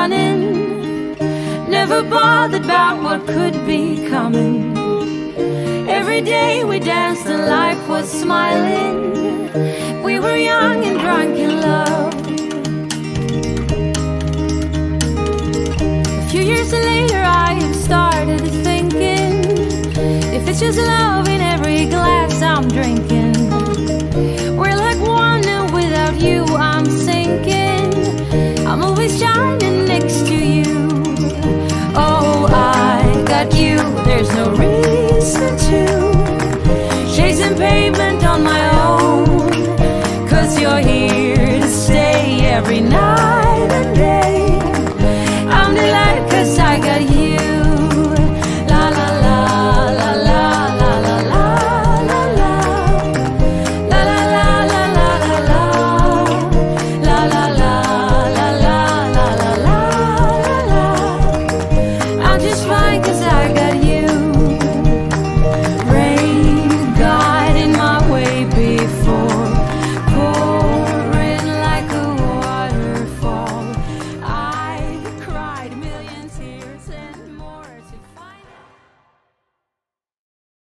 running, never bothered about what could be coming. Every day we danced and life was smiling. We were young and drunk in love. A few years later I have started thinking, if it's just love in every glass I'm drinking, we're like one and without you I'm sinking. I'm always shining next to you. Oh, I got you, there's no reason to chasing pavement